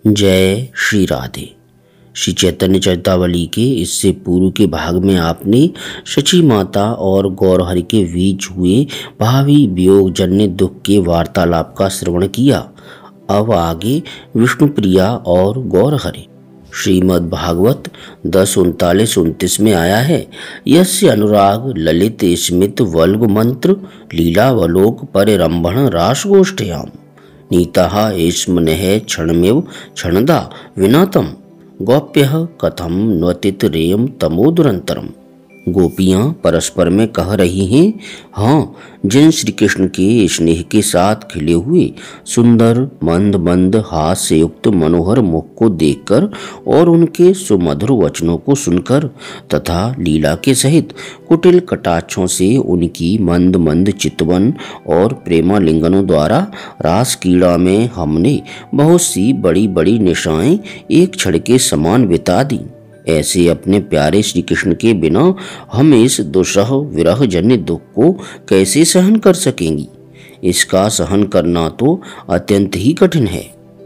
जय श्री राधे। श्री चैतन्य चरितावली के इससे पूर्व के भाग में आपने शची माता और गौरहरि के बीच हुए भावी वियोग जन्य दुख के वार्तालाप का श्रवण किया। अब आगे विष्णुप्रिया और गौरहरि। श्रीमद् भागवत 10:39-29 में आया है, यस्य अनुराग ललित स्मित वल्ग मंत्र लीलावलोक परिरंभण रासगोष्ठयाम नीतः एष्मनेह क्षणमेव क्षणदा विनातम गोप्यः कथम न्वतित रेम तमो दुरंतरम। गोपियाँ परस्पर में कह रही हैं, हाँ, जिन श्री कृष्ण के स्नेह के साथ खिले हुए सुंदर मंद मंद हाथ से युक्त मनोहर मुख को देखकर और उनके सुमधुर वचनों को सुनकर तथा लीला के सहित कुटिल कटाक्षों से उनकी मंद मंद चितवन और प्रेमालिंगनों द्वारा रास क्रीड़ा में हमने बहुत सी बड़ी बड़ी निशाएं एक क्षण के समान बिता दी। ऐसे अपने प्यारे श्री कृष्ण के बिना हम इस दुस्सह विरह जन्य दुख को कैसे सहन कर सकेंगी। इसका सहन करना तो अत्यंत ही कठिन है।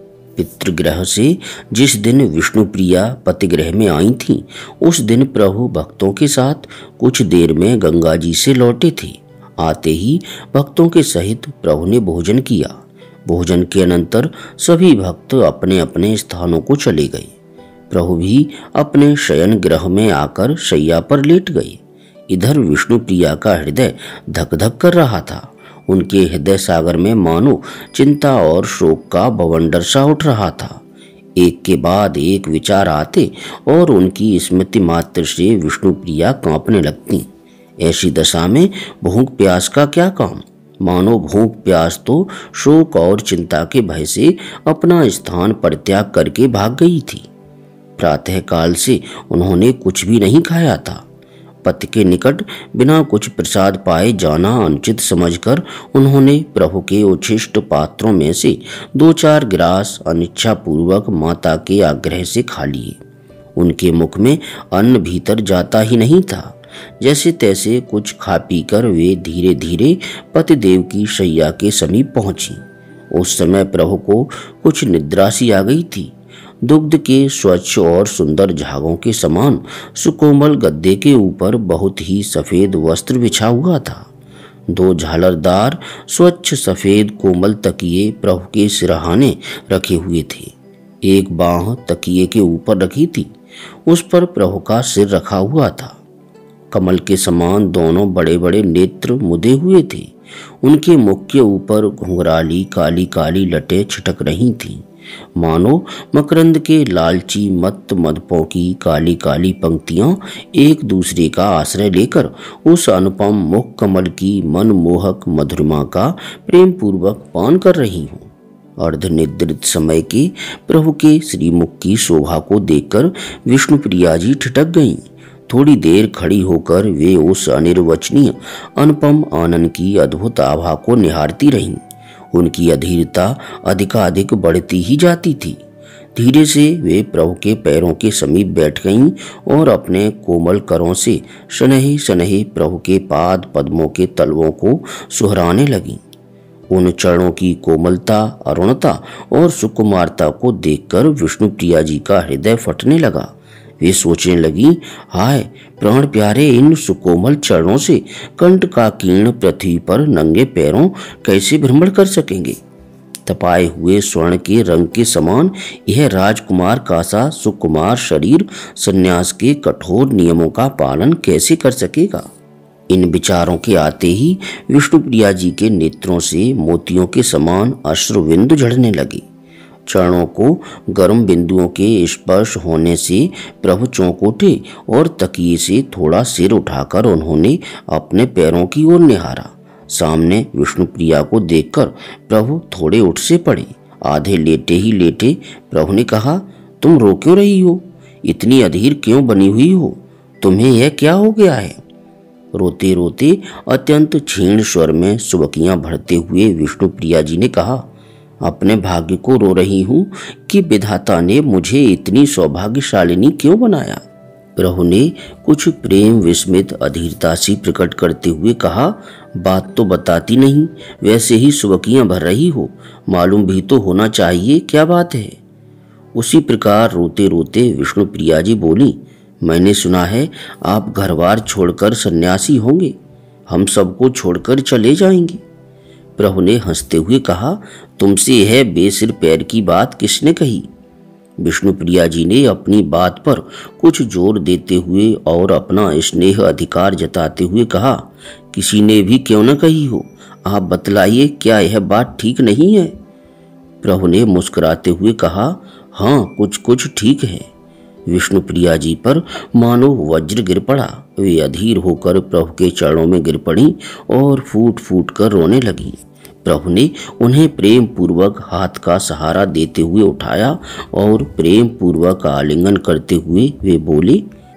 पितृगृह से जिस दिन विष्णुप्रिया पतिगृह में आई थी, उस दिन प्रभु भक्तों के साथ कुछ देर में गंगा जी से लौटे थे। आते ही भक्तों के सहित प्रभु ने भोजन किया। भोजन के अनंतर सभी भक्त अपने अपने स्थानों को चले गए। प्रभु भी अपने शयन गृह में आकर शैया पर लेट गए। इधर विष्णुप्रिया का हृदय धक धक कर रहा था। उनके हृदय सागर में मानो चिंता और शोक का बवंडर सा उठ रहा था। एक के बाद एक विचार आते और उनकी स्मृति मात्र से विष्णुप्रिया कांपने लगती। ऐसी दशा में भूख प्यास का क्या काम। मानो भूख प्यास तो शोक और चिंता के भय से अपना स्थान परित्याग करके भाग गई थी। प्रातः काल से उन्होंने कुछ भी नहीं खाया था। पति के निकट बिना कुछ प्रसाद पाए जाना अनुचित समझकर उन्होंने प्रभु के उच्छिष्ट पात्रों में से 2-4 गिलास अनिच्छा पूर्वक माता के आग्रह से खा लिए। उनके मुख में अन्न भीतर जाता ही नहीं था। जैसे तैसे कुछ खा पीकर वे धीरे धीरे पतिदेव की शैया के समीप पहुंची। उस समय प्रभु को कुछ निद्रा सी आ गई थी। दुग्ध के स्वच्छ और सुंदर झागों के समान सुकोमल गद्दे के ऊपर बहुत ही सफेद वस्त्र बिछा हुआ था। 2 झालरदार स्वच्छ सफेद कोमल तकिए प्रभु के सिरहाने रखे हुए थे। एक बांह तकिए के ऊपर रखी थी, उस पर प्रभु का सिर रखा हुआ था। कमल के समान दोनों बड़े बड़े नेत्र मुदे हुए थे। उनके मुख के ऊपर घुंघराली काली काली लटें छिटक रही थीं। मानो मकरंद के लालची मत मदपों की काली काली पंक्तियां एक दूसरे का आश्रय लेकर उस अनुपम मुख कमल की मनमोहक मधुरिमा का प्रेम पूर्वक पान कर रही हूँ। अर्धनिद्रित समय के प्रभु के श्रीमुख की शोभा को देखकर विष्णुप्रिया जी ठिठक गईं। थोड़ी देर खड़ी होकर वे उस अनिर्वचनीय अनुपम आनंद की अद्भुत आभा को निहारती रहीं। उनकी अधीरता अधिकाधिक बढ़ती ही जाती थी। धीरे से वे प्रभु के पैरों के समीप बैठ गईं और अपने कोमल करों से शनहे शनहे प्रभु के पाद पद्मों के तलवों को सुहराने लगीं। उन चरणों की कोमलता, अरुणता और सुकुमारता को देखकर विष्णुप्रिया जी का हृदय फटने लगा। वे सोचने लगी, हाय, प्राण प्यारे इन सुकोमल चरणों से कंठ का कीर्ण पृथ्वी पर नंगे पैरों कैसे भ्रमण कर सकेंगे। तपाए हुए स्वर्ण के रंग के समान यह राजकुमार का सा सुकुमार शरीर संन्यास के कठोर नियमों का पालन कैसे कर सकेगा। इन विचारों के आते ही विष्णुप्रिया जी के नेत्रों से मोतियों के समान अश्रुबिंदु झड़ने लगे। चरणों को गर्म बिंदुओं के स्पर्श होने से प्रभु चौंक उठे और तकिए से थोड़ा सिर उठाकर उन्होंने अपने पैरों की ओर निहारा। सामने विष्णुप्रिया को देखकर प्रभु थोड़े उठ से पड़े। आधे लेटे ही लेटे प्रभु ने कहा, तुम रो क्यों रही हो? इतनी अधीर क्यों बनी हुई हो? तुम्हें यह क्या हो गया है? रोते रोते अत्यंत क्षीण स्वर में सुबकियां भरते हुए विष्णुप्रिया जी ने कहा, अपने भाग्य को रो रही हूँ कि विधाता ने मुझे इतनी सौभाग्यशालिनी क्यों बनाया। प्रभु ने कुछ प्रेम विस्मित अधीरता सी प्रकट करते हुए कहा, बात तो बताती नहीं, वैसे ही सुबकियां भर रही हो। मालूम भी तो होना चाहिए क्या बात है। उसी प्रकार रोते रोते विष्णुप्रिया जी बोली, मैंने सुना है आप घरबार छोड़कर सन्यासी होंगे, हम सबको छोड़कर चले जाएंगे। प्रभु ने हंसते हुए कहा, तुमसे यह बेसिर पैर की बात किसने कही? विष्णुप्रिया जी ने अपनी बात पर कुछ जोर देते हुए और अपना स्नेह अधिकार जताते हुए कहा, किसी ने भी क्यों न कही हो, आप बतलाइए, क्या यह बात ठीक नहीं है? प्रभु ने मुस्कुराते हुए कहा, हाँ कुछ कुछ ठीक है। विष्णुप्रिया जी पर मानो वज्र गिर पड़ा। वे अधीर होकर प्रभु के चरणों में गिर पड़ी और फूट फूट कर रोने लगी। प्रभु ने उन्हें प्रेम पूर्वक हाथ का सहारा देते हुए उठाया और प्रेम पूर्वक आलिंगन करते हुए वे बोले,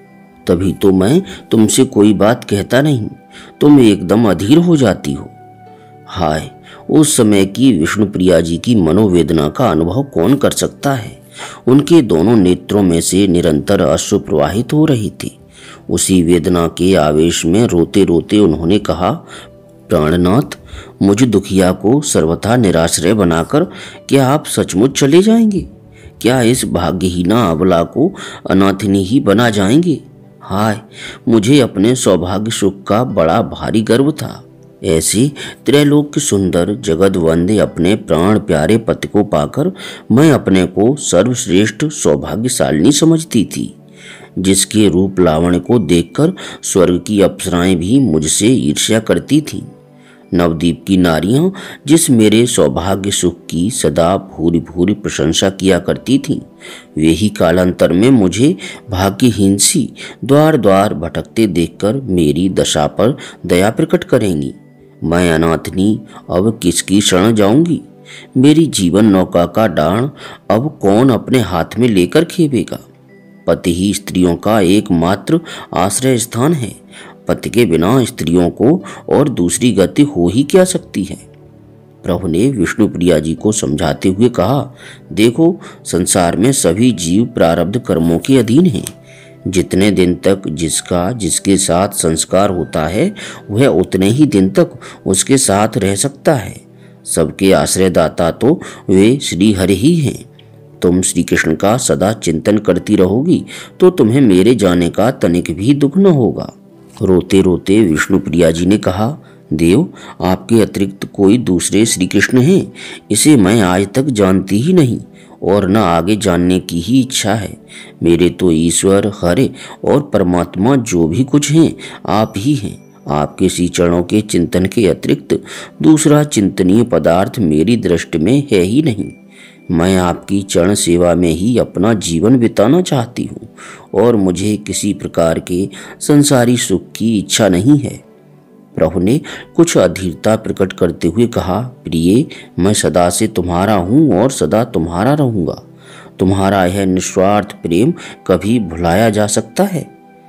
तभी तो मैं तुमसे कोई बात कहता नहीं, तुम एकदम अधीर हो जाती हो। हाय, उस समय की विष्णुप्रिया जी की मनोवेदना का अनुभव कौन कर सकता है। उनके दोनों नेत्रों में से निरंतर अश्रु प्रवाहित हो रही थी। उसी वेदना के आवेश में रोते रोते उन्होंने कहा, प्राणनाथ, मुझ दुखिया को सर्वथा निराश्रय बनाकर क्या आप सचमुच चले जाएंगे? क्या इस भाग्यहीना अबला को अनाथिनी ही बना जाएंगे? हाय, मुझे अपने सौभाग्य सुख का बड़ा भारी गर्व था। ऐसे त्रैलोक्य सुंदर जगत वंदे अपने प्राण प्यारे पति को पाकर मैं अपने को सर्वश्रेष्ठ सौभाग्यशालिनी समझती थी, जिसके रूप लावण्य को देखकर स्वर्ग की अप्सराएं भी मुझसे ईर्ष्या करती थीं। नवद्वीप की नारियां जिस मेरे सौभाग्य सुख की सदा भूरी भूरी प्रशंसा किया करती थीं, वे ही कालांतर में मुझे भाग्यहीन सी द्वार द्वार भटकते देखकर मेरी दशा पर दया प्रकट करेंगी। मैं अनाथनी अब किसकी शरण जाऊंगी? मेरी जीवन नौका का डाण अब कौन अपने हाथ में लेकर खेवेगा? पति ही स्त्रियों का एकमात्र आश्रय स्थान है। पति के बिना स्त्रियों को और दूसरी गति हो ही क्या सकती है? प्रभु ने विष्णुप्रिया जी को समझाते हुए कहा, देखो, संसार में सभी जीव प्रारब्ध कर्मों के अधीन हैं। जितने दिन तक जिसका जिसके साथ संस्कार होता है, वह उतने ही दिन तक उसके साथ रह सकता है। सबके आश्रयदाता तो वे श्री हरि ही हैं। तुम श्री कृष्ण का सदा चिंतन करती रहोगी तो तुम्हें मेरे जाने का तनिक भी दुख न होगा। रोते रोते विष्णुप्रिया जी ने कहा, देव, आपके अतिरिक्त कोई दूसरे श्री कृष्ण हैं, इसे मैं आज तक जानती ही नहीं और न आगे जानने की ही इच्छा है। मेरे तो ईश्वर, हरे और परमात्मा जो भी कुछ हैं, आप ही हैं। आपके श्री चरणों के चिंतन के अतिरिक्त दूसरा चिंतनीय पदार्थ मेरी दृष्टि में है ही नहीं। मैं आपकी चरण सेवा में ही अपना जीवन बिताना चाहती हूँ और मुझे किसी प्रकार के संसारी सुख की इच्छा नहीं है। प्रभु ने कुछ अधीरता प्रकट करते हुए कहा, प्रिय, मैं सदा से तुम्हारा हूँ और सदा तुम्हारा रहूँगा। तुम्हारा यह निस्वार्थ प्रेम कभी भुलाया जा सकता है?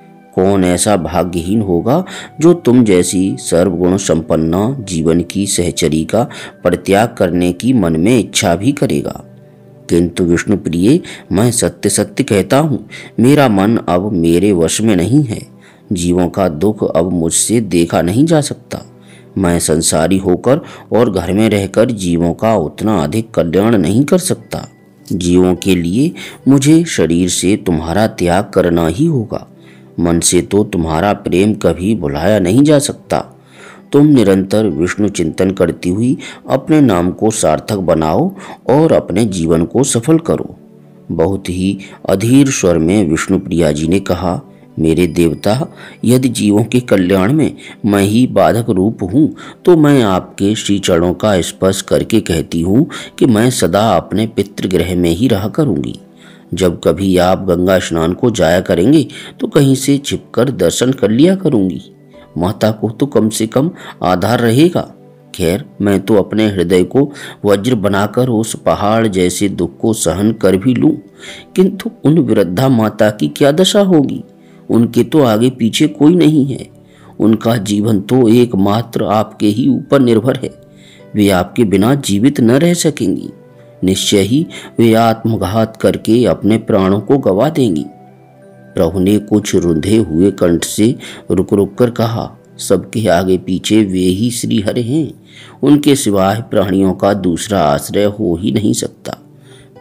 कौन ऐसा भाग्यहीन होगा जो तुम जैसी सर्वगुण संपन्ना जीवन की सहचरी का परित्याग करने की मन में इच्छा भी करेगा? किंतु विष्णु प्रिय, मैं सत्य सत्य कहता हूँ, मेरा मन अब मेरे वश में नहीं है। जीवों का दुख अब मुझसे देखा नहीं जा सकता। मैं संसारी होकर और घर में रहकर जीवों का उतना अधिक कल्याण नहीं कर सकता। जीवों के लिए मुझे शरीर से तुम्हारा त्याग करना ही होगा। मन से तो तुम्हारा प्रेम कभी भुलाया नहीं जा सकता। तुम निरंतर विष्णु चिंतन करती हुई अपने नाम को सार्थक बनाओ और अपने जीवन को सफल करो। बहुत ही अधीर स्वर में विष्णुप्रिया जी ने कहा, मेरे देवता, यदि जीवों के कल्याण में मैं ही बाधक रूप हूँ तो मैं आपके श्री चरणों का स्पर्श करके कहती हूँ कि मैं सदा अपने पितृगृह में ही रहा करूँगी। जब कभी आप गंगा स्नान को जाया करेंगे तो कहीं से छिपकर दर्शन कर लिया करूँगी। माता को तो कम से कम आधार रहेगा। खैर, मैं तो अपने हृदय को वज्र बनाकर उस पहाड़ जैसे दुख को सहन कर भी लूँ, किंतु उन वृद्धा माता की क्या दशा होगी? उनके तो आगे पीछे कोई नहीं है। उनका जीवन तो एकमात्र आपके ही ऊपर निर्भर है। वे आपके बिना जीवित न रह सकेंगी। निश्चय ही वे आत्मघात करके अपने प्राणों को गवा देंगी। प्रभु ने कुछ रुंधे हुए कंठ से रुक रुक कर कहा, सबके आगे पीछे वे ही श्री हरि हैं। उनके सिवाय प्राणियों का दूसरा आश्रय हो ही नहीं सकता।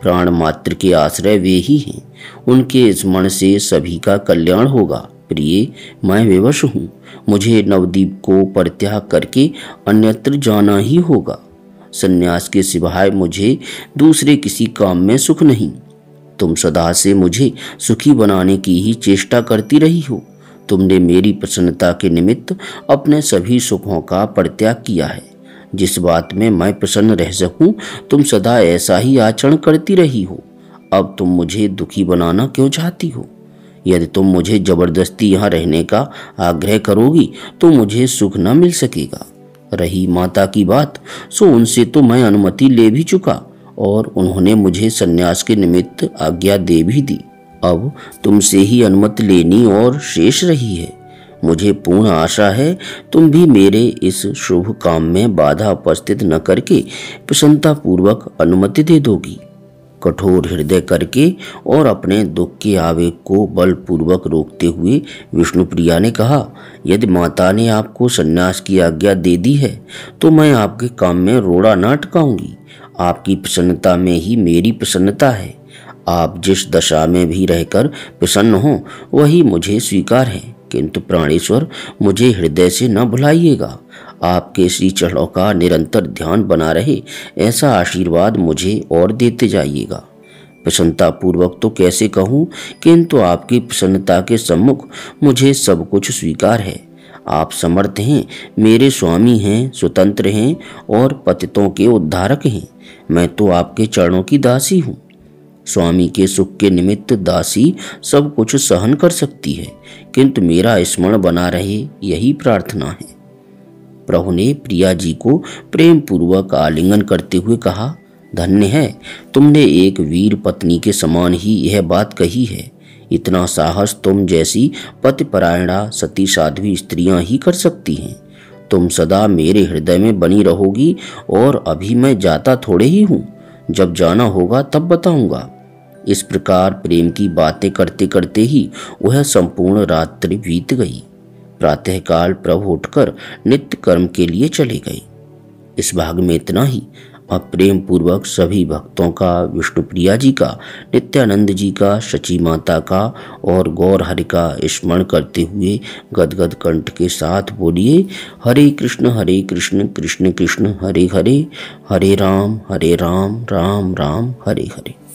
प्राण मात्र के आश्रय वे ही हैं। उनके स्मरण से सभी का कल्याण होगा। प्रिय, मैं विवश हूँ। मुझे नवद्वीप को परित्याग करके अन्यत्र जाना ही होगा। सन्यास के सिवाय मुझे दूसरे किसी काम में सुख नहीं। तुम सदा से मुझे सुखी बनाने की ही चेष्टा करती रही हो। तुमने मेरी प्रसन्नता के निमित्त अपने सभी सुखों का परित्याग किया है। जिस बात में मैं प्रसन्न रह सकूं, तुम सदा ऐसा ही आचरण करती रही हो। अब तुम मुझे दुखी बनाना क्यों चाहती हो? यदि तुम मुझे जबरदस्ती यहाँ रहने का आग्रह करोगी तो मुझे सुख न मिल सकेगा। रही माता की बात, सो उनसे तो मैं अनुमति ले भी चुका और उन्होंने मुझे सन्यास के निमित्त आज्ञा दे भी दी। अब तुमसे ही अनुमति लेनी और शेष रही है। मुझे पूर्ण आशा है तुम भी मेरे इस शुभ काम में बाधा उपस्थित न करके प्रसन्नता पूर्वक अनुमति दे दोगी। कठोर हृदय करके और अपने दुख के आवेग को बलपूर्वक रोकते हुए विष्णुप्रिया ने कहा, यदि माता ने आपको सन्यास की आज्ञा दे दी है तो मैं आपके काम में रोड़ा न अटकाऊंगी। आपकी प्रसन्नता में ही मेरी प्रसन्नता है। आप जिस दशा में भी रहकर प्रसन्न हो वही मुझे स्वीकार है। किंतु प्राणेश्वर, मुझे हृदय से न भुलाइएगा। आपके श्री चरणों का निरंतर ध्यान बना रहे ऐसा आशीर्वाद मुझे और देते जाइएगा। प्रसन्नता पूर्वक तो कैसे कहूँ, किंतु आपकी प्रसन्नता के सम्मुख मुझे सब कुछ स्वीकार है। आप समर्थ हैं, मेरे स्वामी हैं, स्वतंत्र हैं और पतितों के उद्धारक हैं। मैं तो आपके चरणों की दासी हूँ। स्वामी के सुख के निमित्त दासी सब कुछ सहन कर सकती है, किंतु मेरा स्मरण बना रहे यही प्रार्थना है। प्रभु ने प्रिया जी को प्रेम पूर्वक आलिंगन करते हुए कहा, धन्य है, तुमने एक वीर पत्नी के समान ही यह बात कही है। इतना साहस तुम जैसी पतिपरायणा सती साध्वी स्त्रियां ही कर सकती हैं। तुम सदा मेरे हृदय में बनी रहोगी और अभी मैं जाता थोड़े ही हूँ। जब जाना होगा तब बताऊंगा। इस प्रकार प्रेम की बातें करते करते ही वह संपूर्ण रात्रि बीत गई। प्रातःकाल प्रभु उठकर नित्य कर्म के लिए चले गए। इस भाग में इतना ही। अब प्रेम पूर्वक सभी भक्तों का, विष्णुप्रिया जी का, नित्यानंद जी का, शची माता का और गौर हरि का स्मरण करते हुए गदगद कंठ के साथ बोलिए, हरे कृष्ण कृष्ण कृष्ण हरे हरे, हरे राम राम राम हरे हरे।